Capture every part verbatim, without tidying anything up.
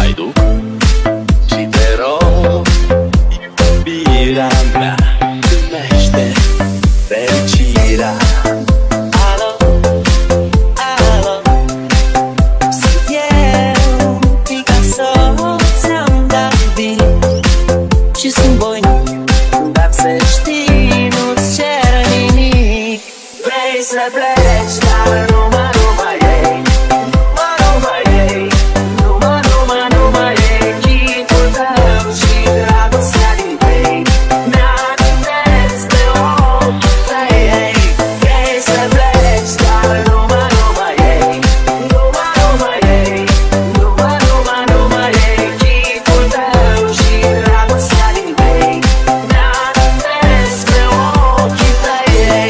mai duc și te rog, iubirea mea, primește fericirea. Alo, alo, sunt eu, Picasso, ți-am dat vin și sunt voinic, dar să știi, nu-ți cer nimic. Vrei să pleci, dar numai, numai ei, numai, numai ei, numai, numai, numai ei, chipul tău și dragostea din tei mi-amintesc de ochii tăi. Vrei să pleci, dar numai, numai ei, numai, numai ei, numai, numai, numai ei, chipul tău și dragostea din tei mi-amintesc de ochii tăi.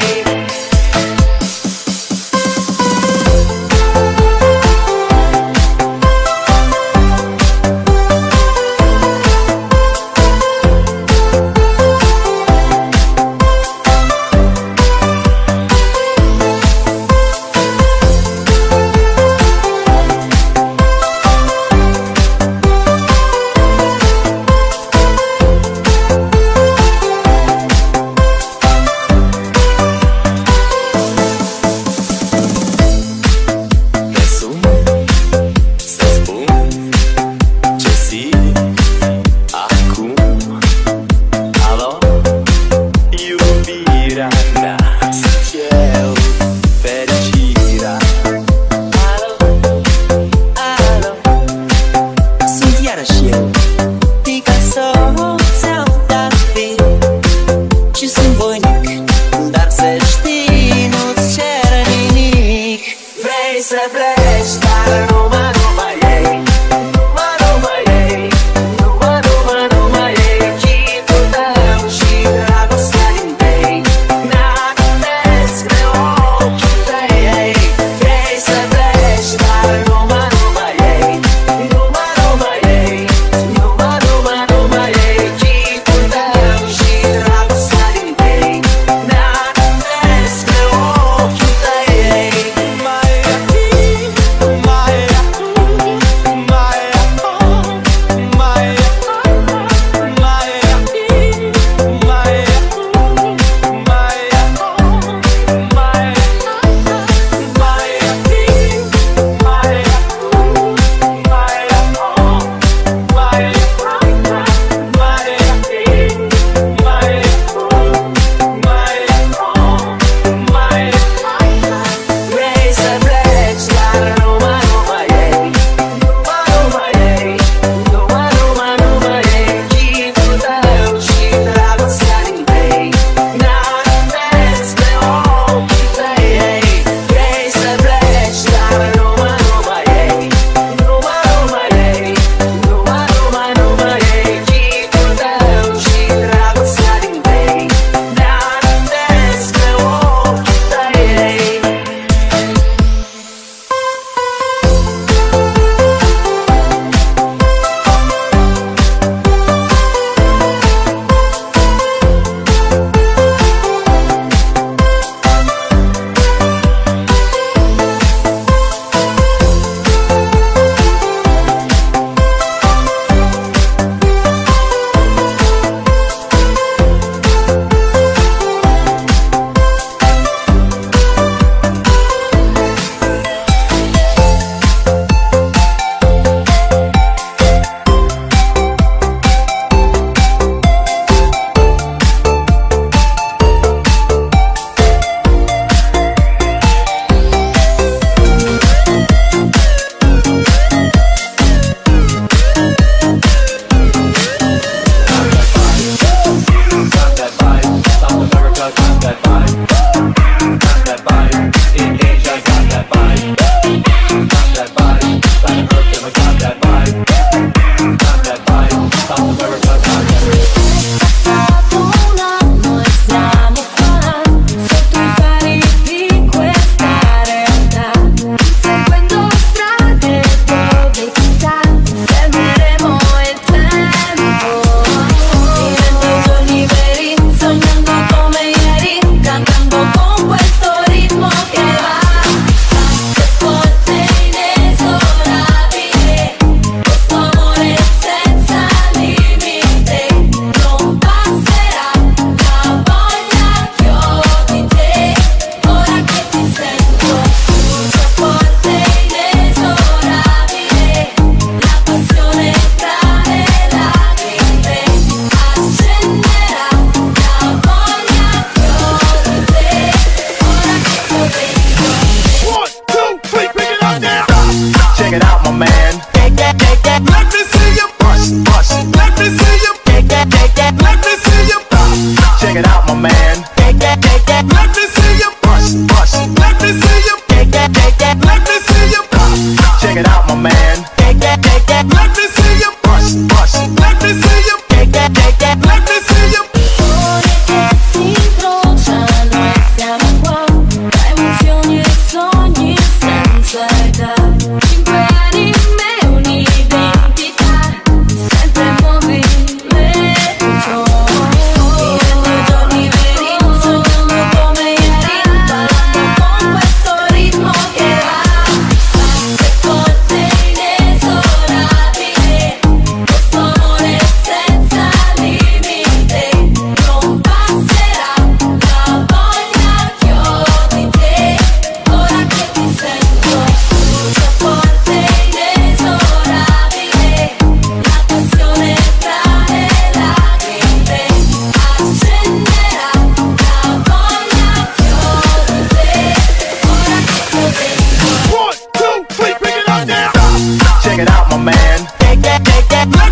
Te sun să spun ce simt acum. Alo, iubirea mea, sunt eu, fericirea. Alo, alo, sunt iarăși eu, Picasso, ți-am dat vin și sunt voinic, dar să știi, nu-ți cer nimic. Vrei să pleci, dar numai, numai ei, numai, numai ei, numai, numai, numai ei, chipul tău și dragostea din tei mi-amintesc de ochii tăi. Vrei să pleci, dar numai, numai ei, numai, numai ei, numai,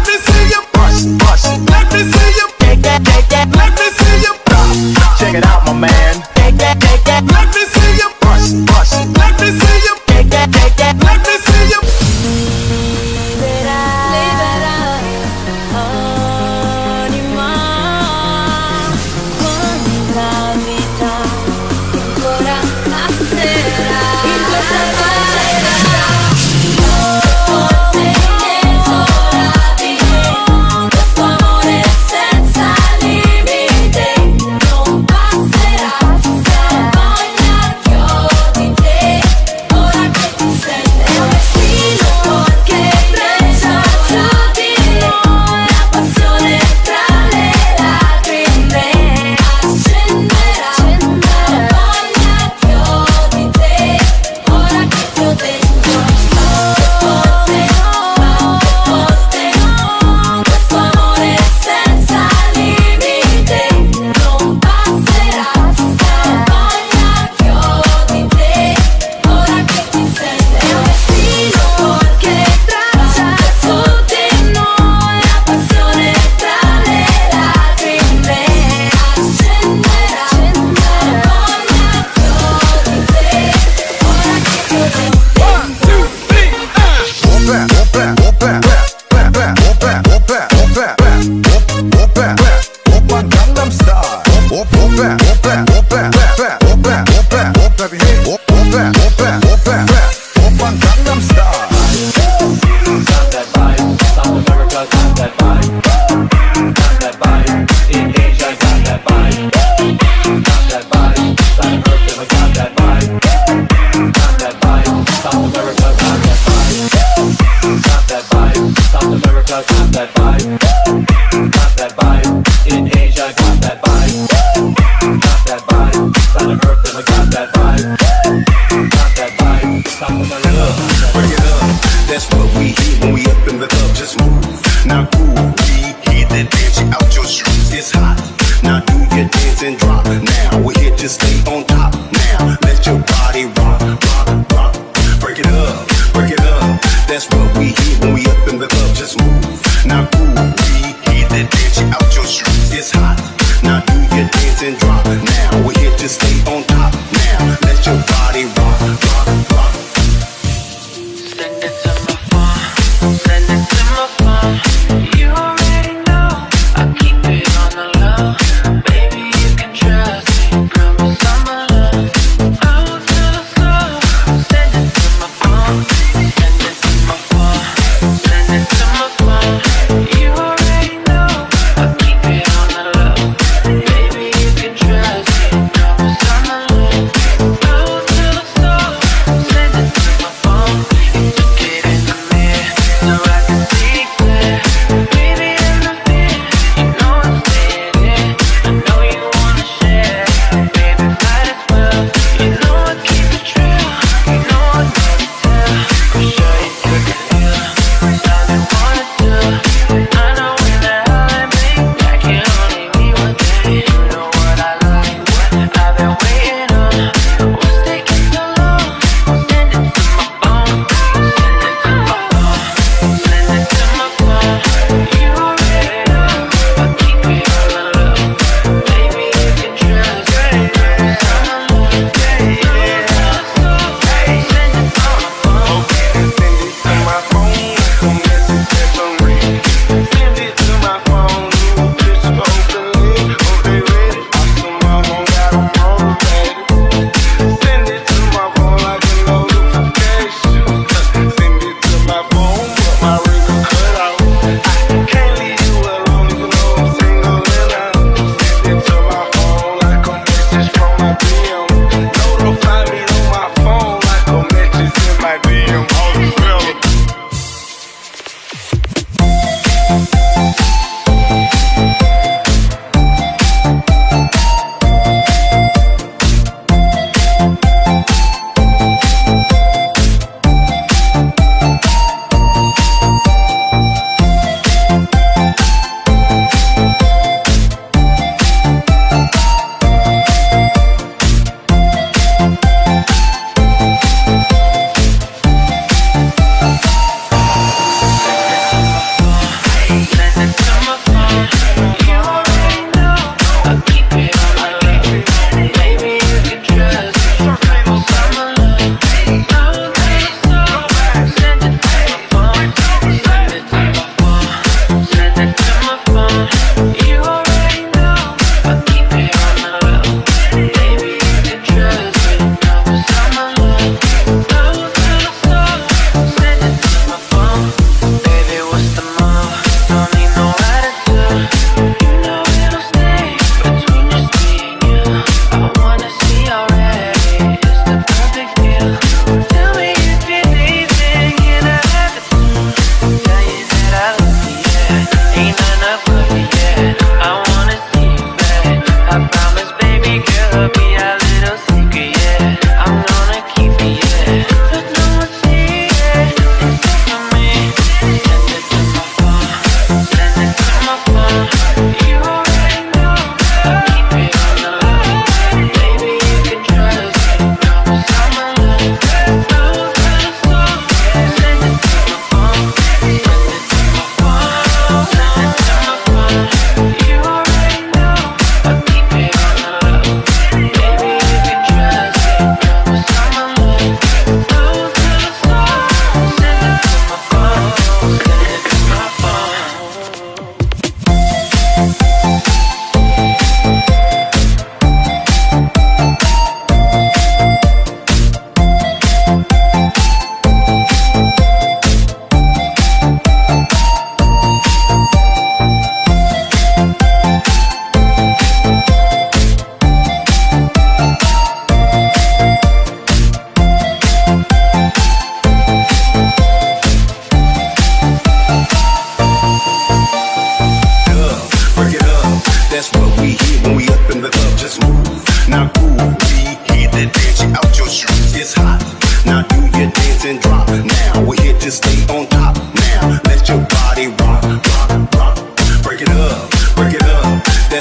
me see you bust, bust. Let me see you take that, take that. Let me see you drop. Check it out, my man. Take that, take that. Let me see you bust, bust. Let me see you take that, take that. Let me see you. Libera, libera, anima, quanta vita ancora nascerà in questa pace. Yeah.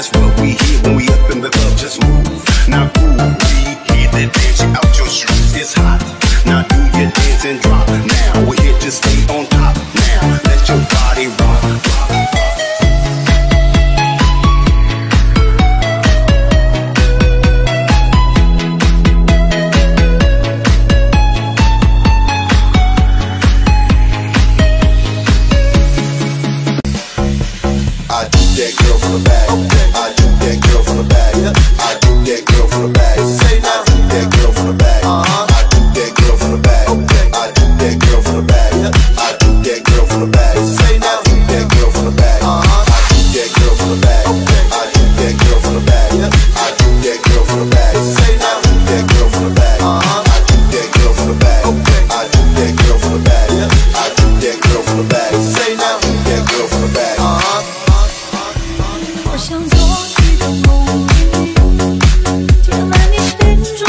That's what we hear when we up in the club. Just move. Now groove. We hear that dance. You out your shoes. It's hot. Now do your dance and drop. Now we're here to stay on top. Now let your body rock. rock, rock. I do that girl from the back. I do that girl from the back. I do that girl from the back. I do that girl from the back. I do that girl from the back. I do that girl from the back. I do that girl from the back. I do that girl from the back. I do that girl from the back. I do that girl from the back. I do that girl from the back. I do that girl from the back. I do that girl from the back. I do that girl from the back. I do that girl from the back. I do that girl from the back. 我想做一个梦，填满你心中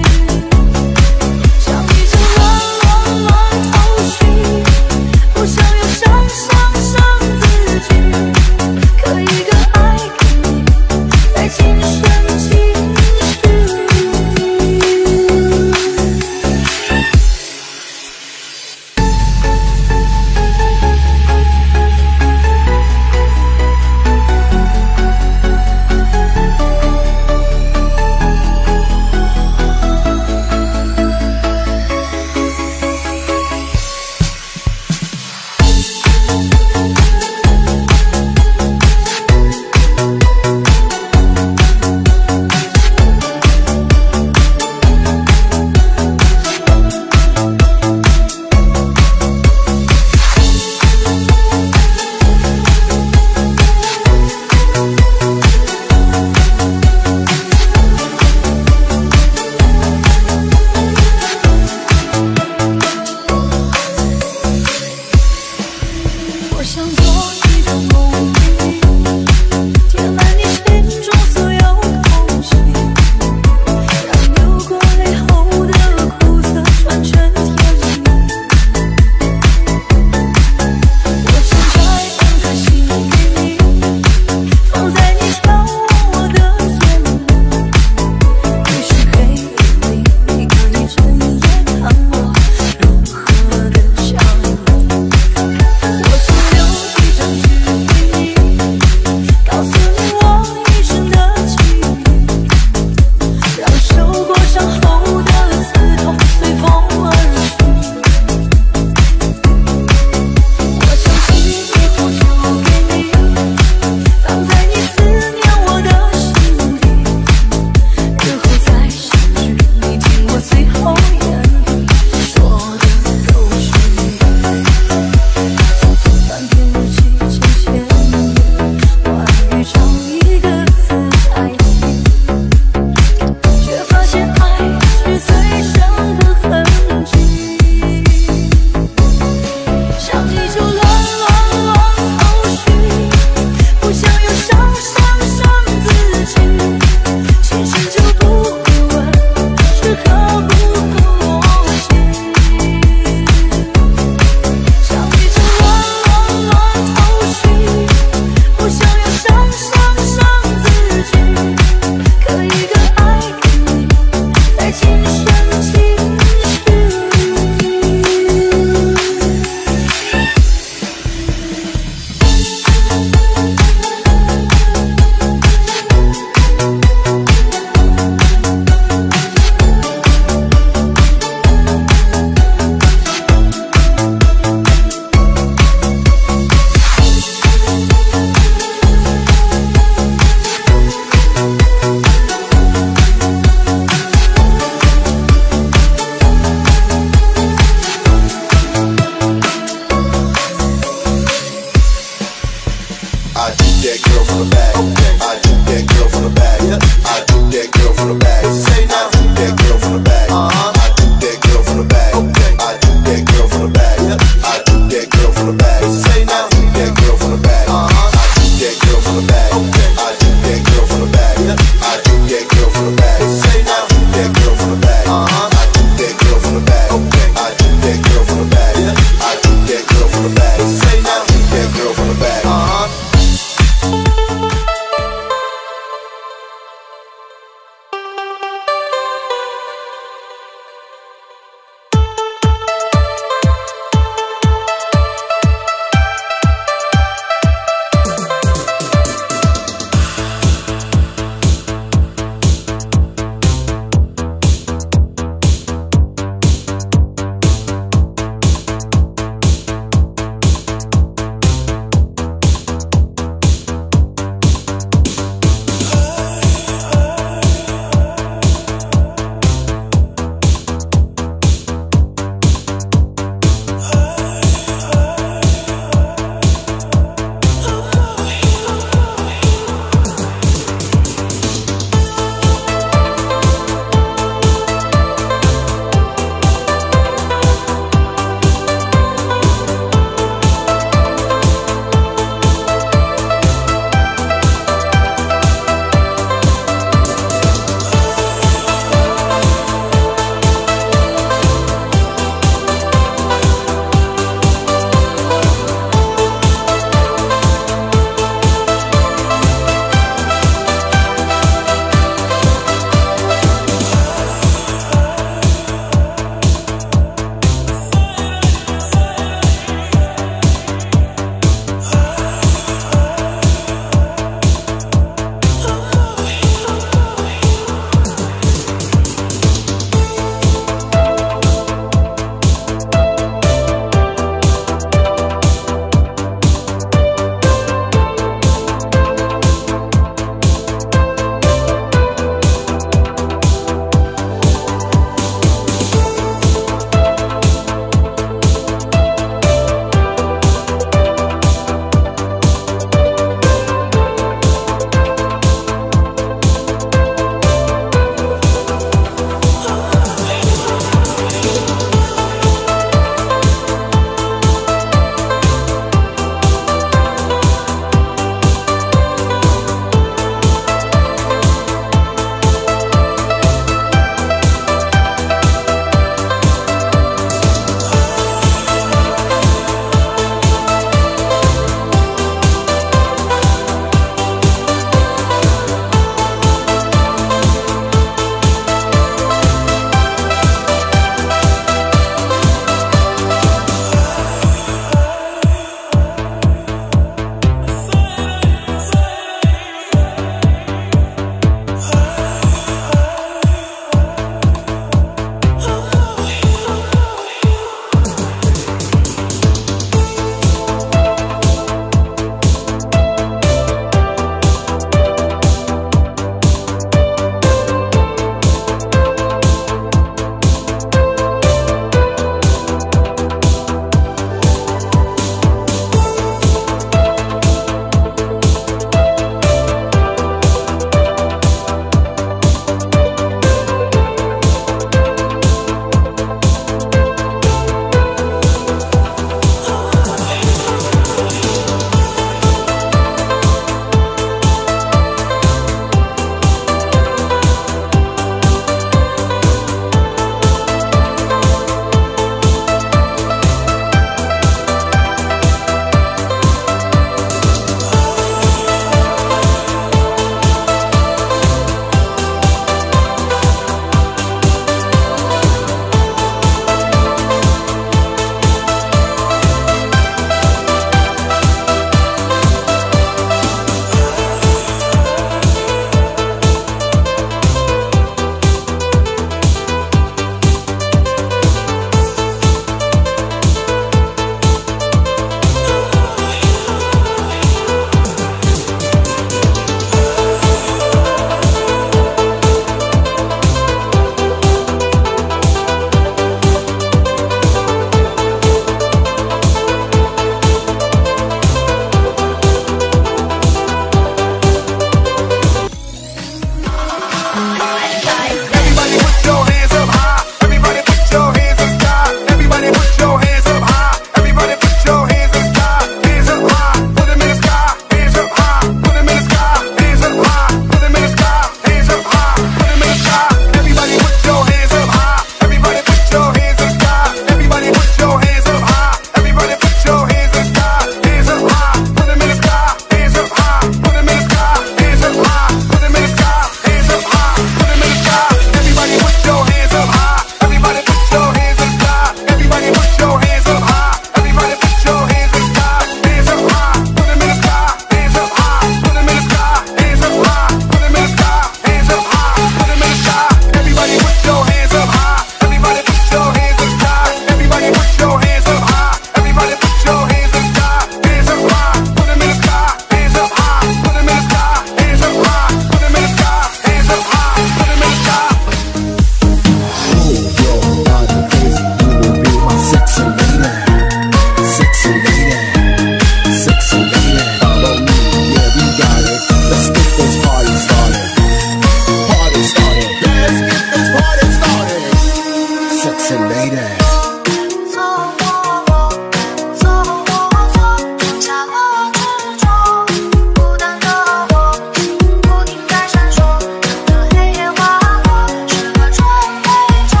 sexy lady. 做我，做我，剩下了执着，孤单的我，不停在闪烁，等着黑夜划过，是个准备着。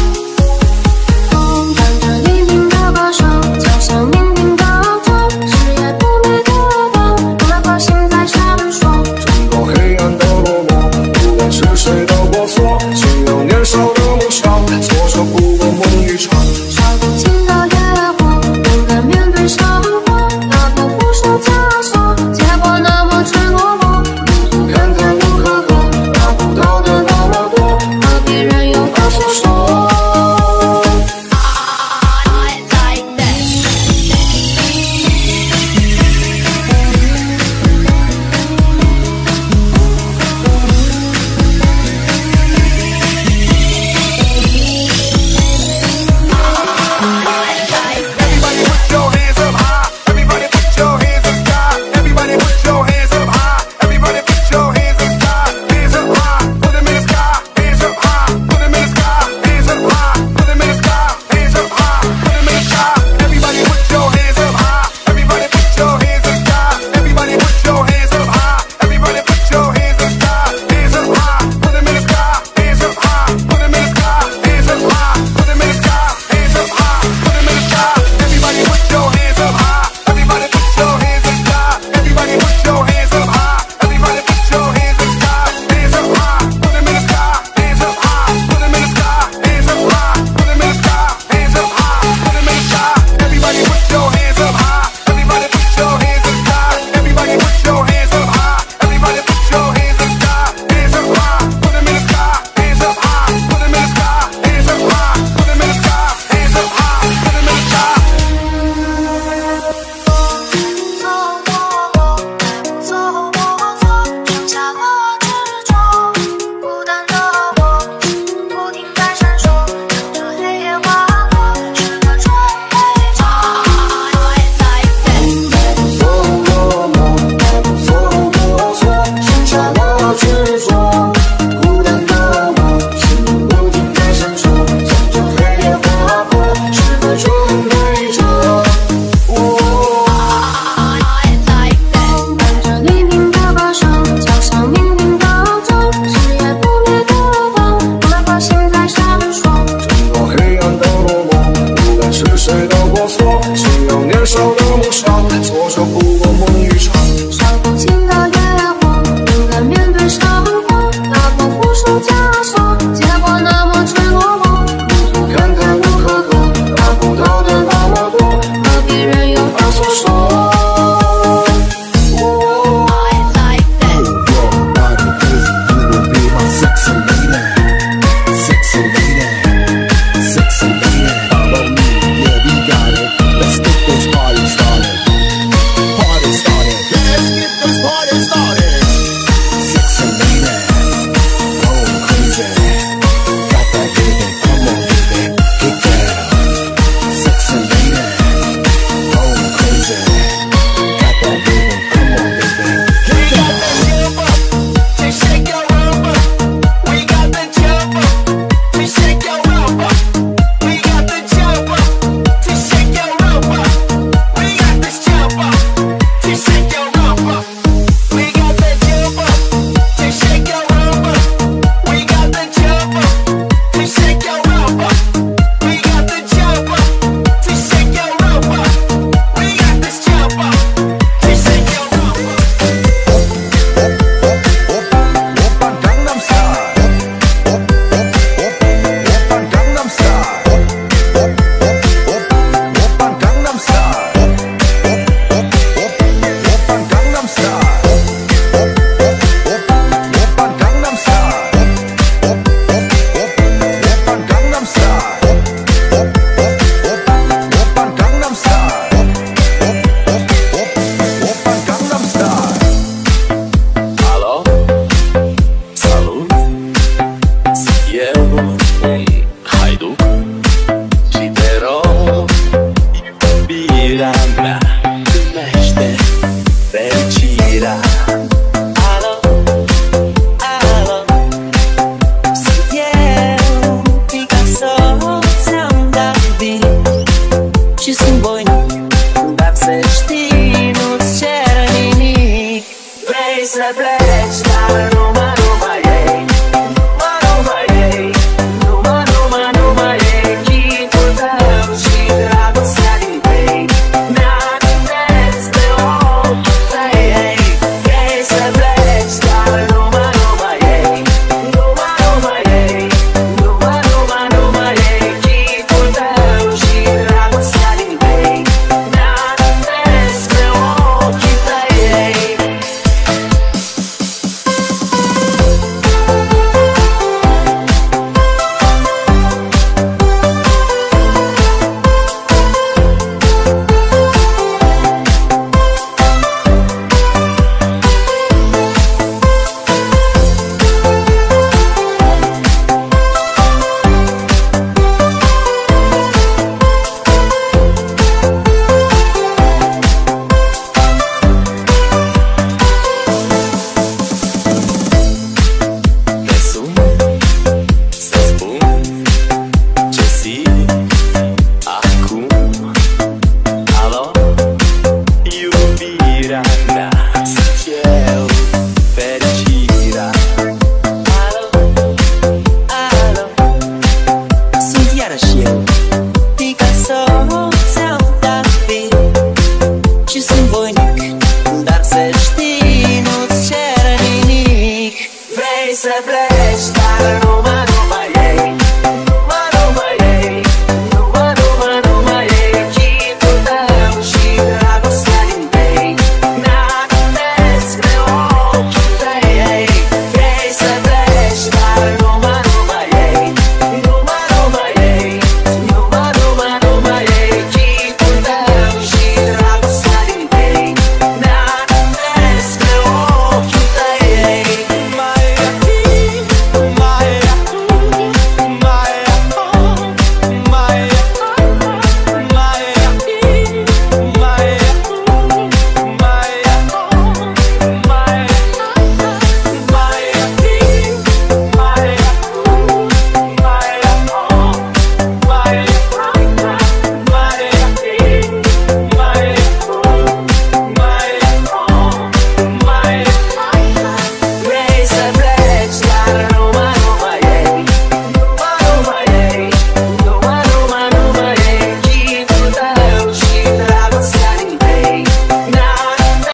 风伴着黎明的歌声，敲响冥冥的钟，是夜不灭的灯，哪怕心在闪烁。 穿过黑暗的落寞，不管是谁的过错，只有年少的梦想，错手不过梦一场。 烧不尽的野火，勇敢面对生活，打破缚束枷锁，结果那么赤裸裸，路途坎坎路坎坷，得不到的那么多，何必任由它诉说。I like that. 海毒。